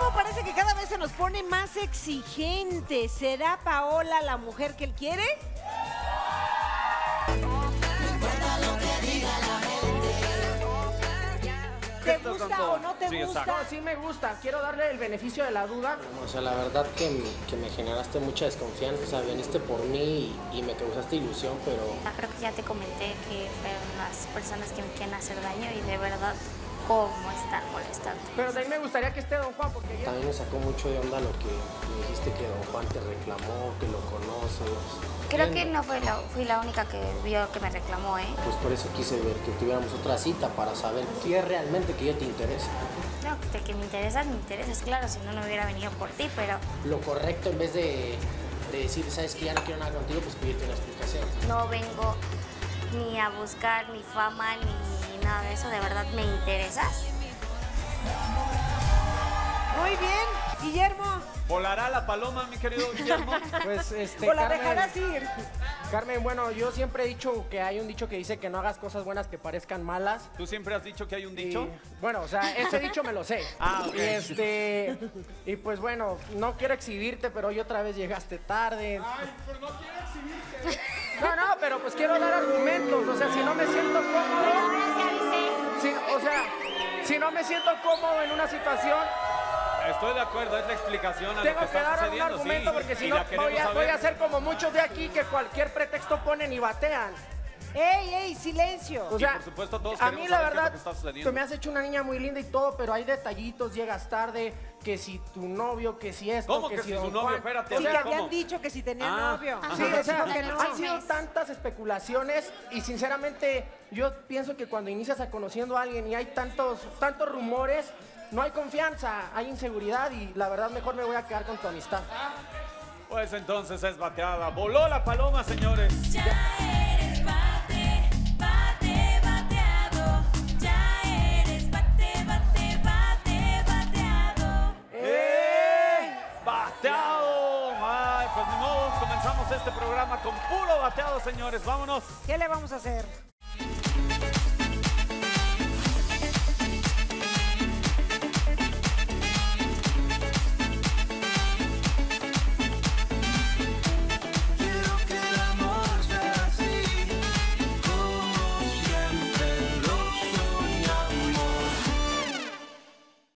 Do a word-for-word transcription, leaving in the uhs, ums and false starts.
Guillermo parece que cada vez se nos pone más exigente. ¿Será Paola la mujer que él quiere? ¿Te gusta o no te Sí, gusta? exacto. No, sí me gusta. Quiero darle el beneficio de la duda. O sea, la verdad que, que me generaste mucha desconfianza, o sea, viniste por mí y, y me causaste ilusión, pero... Creo que ya te comenté que fueron las personas que me quieren hacer daño y de verdad, ¿cómo están molestando? Pero de ahí me gustaría que esté don Juan, porque ya... También me sacó mucho de onda lo que me dijiste que don Juan te reclamó, que lo conoces. Creo que Bien, no fui la, fui la única que vio que me reclamó, ¿eh? Pues por eso quise ver que tuviéramos otra cita para saber si es realmente que ya te interesa. No, de que me interesas, me interesas, claro, si no, no hubiera venido por ti, pero Lo correcto en vez de, de decir, sabes que ya no quiero nada contigo, pues pedirte una explicación. no vengo ni a buscar ni fama ni nada de eso, de verdad me interesas. Muy bien, Guillermo. ¿Volará la paloma, mi querido Guillermo? Pues, este, ¿O la Carmen, dejarás ir? Carmen, bueno, yo siempre he dicho que hay un dicho que dice que no hagas cosas buenas que parezcan malas. ¿Tú siempre has dicho que hay un Y, dicho? bueno, o sea, ese dicho me lo sé. Ah, ok. Y este, y pues bueno, no quiero exhibirte, pero hoy otra vez llegaste tarde. Ay, pero no quiero exhibirte. No, no, pero pues quiero dar argumentos, o sea, si no me siento cómodo, si, o sea, si no me siento cómodo en una situación, Estoy de acuerdo, es la explicación a lo tengo que que está dar un sucediendo. argumento sí, porque si y no la queremos voy a, saber. voy a hacer como muchos de aquí que cualquier pretexto ponen y batean. ¡Ey, ey, silencio! O Y sea, por supuesto todos a queremos mí la saber qué es lo verdad, que está sucediendo. tú me has hecho una niña muy linda y todo, pero hay detallitos, llegas tarde, que si tu novio, que si esto, ¿Cómo que, que si si su don novio? Juan. Espérate, O Sí, sea, que ¿cómo? habían dicho que si tenía Ah, novio. ajá. Sí, o sea, Dijo que no. han sido tantas especulaciones y sinceramente yo pienso que cuando inicias a conociendo a alguien y hay tantos, tantos rumores, no hay confianza, hay inseguridad y la verdad mejor me voy a quedar con tu amistad. Pues entonces es bateada. Voló la paloma, señores. Ya eres bate, bate, bateado. Ya eres bate, bate, bate, bateado. ¡Eh! ¡Bateado! Ay, pues ni modo, comenzamos este programa con puro bateado, señores. Vámonos. ¿Qué le vamos a hacer?